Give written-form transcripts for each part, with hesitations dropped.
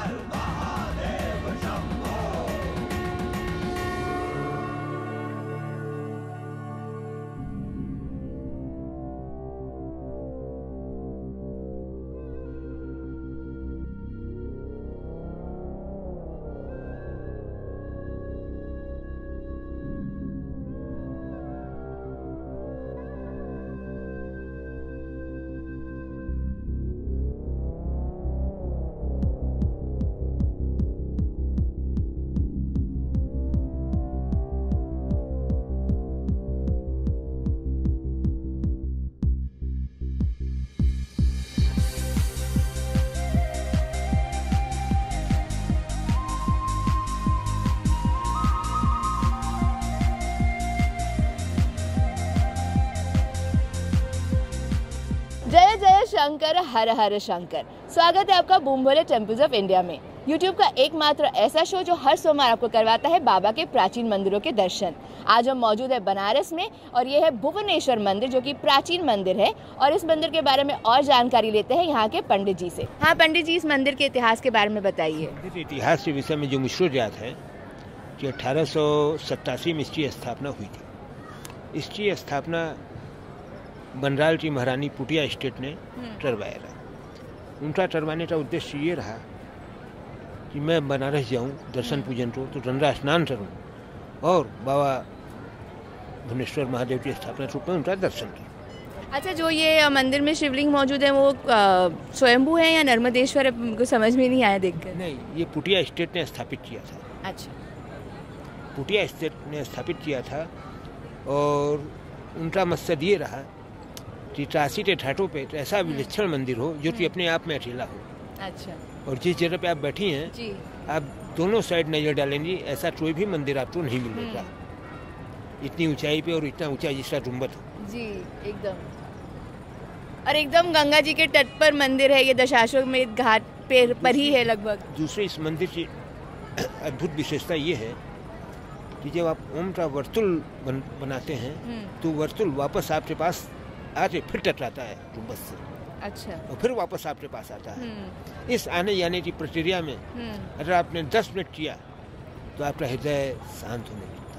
जय जय शंकर, हर हर शंकर। स्वागत है आपका Bum Bhole temples of India में, यूट्यूब का एकमात्र ऐसा शो जो हर सोमवार आपको करवाता है बाबा के प्राचीन मंदिरों के दर्शन। आज हम मौजूद है बनारस में और ये है भुवनेश्वर मंदिर, जो कि प्राचीन मंदिर है। और इस मंदिर के बारे में और जानकारी लेते हैं यहाँ के पंडित जी से। हाँ पंडित जी, इस मंदिर के इतिहास के बारे में बताइए। इतिहास के विषय में जो मुझको याद है कि 1887 में इसकी स्थापना हुई थी। इसकी स्थापना बनराल की महारानी पुटिया स्टेट ने करवाया रहा। उनका करवाने का उद्देश्य ये रहा कि मैं बनारस जाऊं दर्शन पूजन को, तो गंगा स्नान करूं और बाबा भुवनेश्वर महादेव की स्थापना रूप में उनका दर्शन करूं। अच्छा, जो ये मंदिर में शिवलिंग मौजूद है वो स्वयंभू है या नर्मदेश्वर? को समझ में नहीं आया देखकर। नहीं, ये पुटिया स्टेट ने स्थापित किया था। अच्छा, पुटिया स्टेट ने स्थापित किया था और उनका मकसद ये रहा कि काशी के घाटों पे ऐसा विलक्षण मंदिर हो जो कि अपने आप में अकेला हो। अच्छा। और जिस जगह पे आप बैठी हैं जी, आप दोनों साइड नजर डालेंगी, ऐसा कोई भी मंदिर आपको नहीं मिलेगा इतनी ऊंचाई पे और इतना ऊंचा जिसका गुंबद हो। जी एकदम। और एकदम गंगा जी के तट पर मंदिर है ये, दशाश्वमेध घाट पर ही है लगभग। दूसरी इस मंदिर की अद्भुत विशेषता ये है कि जब आप ओम का वर्तुल बनाते हैं तो वर्तुल वापस आपके पास आके फिर टकराता है गुंबद से। अच्छा। और फिर वापस आपके पास आता है। इस आने जाने की प्रक्रिया में अगर आपने 10 मिनट किया तो आपका हृदय शांत होने लगता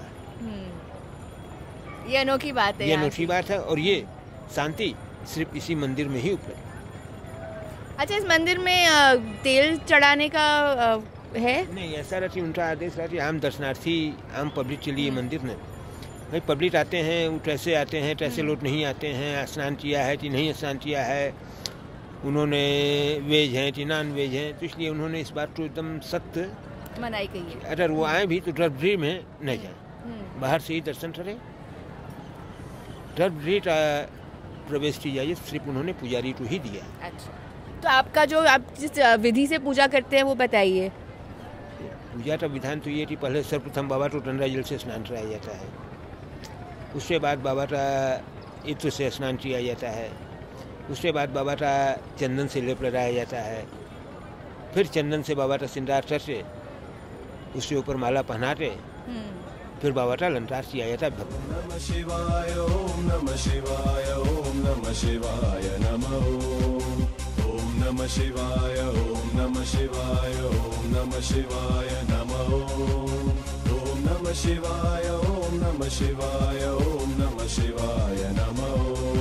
है। ये अनोखी बात है। ये अनोखी बात है और ये शांति सिर्फ इसी मंदिर में ही उपलब्ध है। अच्छा, इस मंदिर में तेल चढ़ाने का है? नहीं, ऐसा रहती उनका आदेश रहती आम दर्शनार्थी, आम पब्लिक के लिए मंदिर में भाई पब्लिक आते हैं, वो कैसे आते हैं, कैसे लोग नहीं आते हैं, स्नान किया है कि नहीं स्नान किया है, उन्होंने वेज हैं कि नॉन वेज हैं, तो इसलिए उन्होंने इस बात को एकदम सख्त मनाई कही है। अगर वो आए भी तो गर्भगृह में न जाए, बाहर से ही दर्शन करें। गर्भगृह का प्रवेश की इजाजत सिर्फ उन्होंने पुजारी को ही दिया। अच्छा, तो आपका जो आप जिस विधि से पूजा करते हैं वो बताइए। पूजा का विधान तो ये कि पहले सर्वप्रथम बाबा को गंगा जल से स्नान कराया जाता है, उसके बाद बाबा का इत्र से स्नान किया जाता है, उसके बाद बाबा का चंदन से लेप लगाया जाता है, फिर चंदन से बाबा का श्रृंगार करके उसके ऊपर माला पहनाते फिर बाबा का अलंकार किया जाता है। नमः शिवाय ओम नमः शिवाय ओम नमः शिवाय नमः ओम नमः शिवाय ओम नमः शिवाय ओम नमः शिवाय नमः ओम नमः शिवाय ओम नमः शिवाय ओम नमः शिवाय नमः।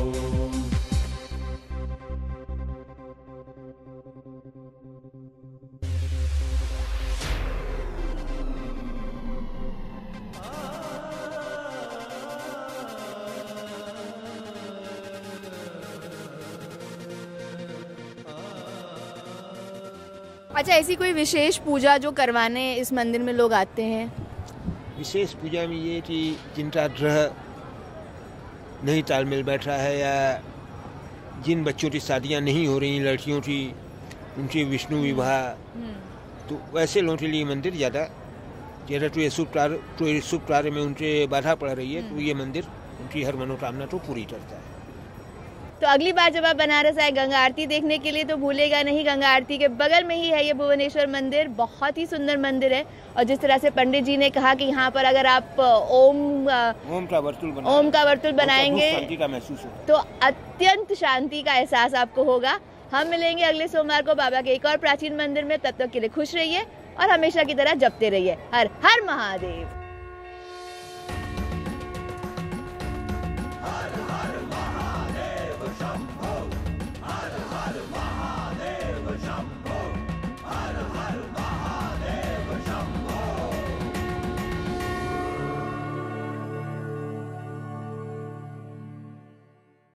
अच्छा, ऐसी कोई विशेष पूजा जो करवाने इस मंदिर में लोग आते हैं? विशेष पूजा में ये कि जिनका ग्रह नहीं तालमेल बैठ रहा है या जिन बच्चों की शादियां नहीं हो रही, लड़कियों की, उनकी विष्णु विवाह, तो वैसे लोगों के लिए मंदिर ज़्यादा तो ये शुभ कार्य में उनके बाधा पड़ रही है, तो ये मंदिर उनकी हर मनोकामना को पूरी करता है। तो अगली बार जब आप बनारस आए गंगा आरती देखने के लिए तो भूलेगा नहीं, गंगा आरती के बगल में ही है ये भुवनेश्वर मंदिर। बहुत ही सुंदर मंदिर है और जिस तरह से पंडित जी ने कहा कि यहाँ पर अगर आप ओम का वर्तुल बनाएंगे शांति का महसूस होगा, तो अत्यंत शांति का एहसास आपको होगा। हम मिलेंगे अगले सोमवार को बाबा के एक और प्राचीन मंदिर में। तब तक के लिए खुश रहिए और हमेशा की तरह जपते रहिए हर हर महादेव।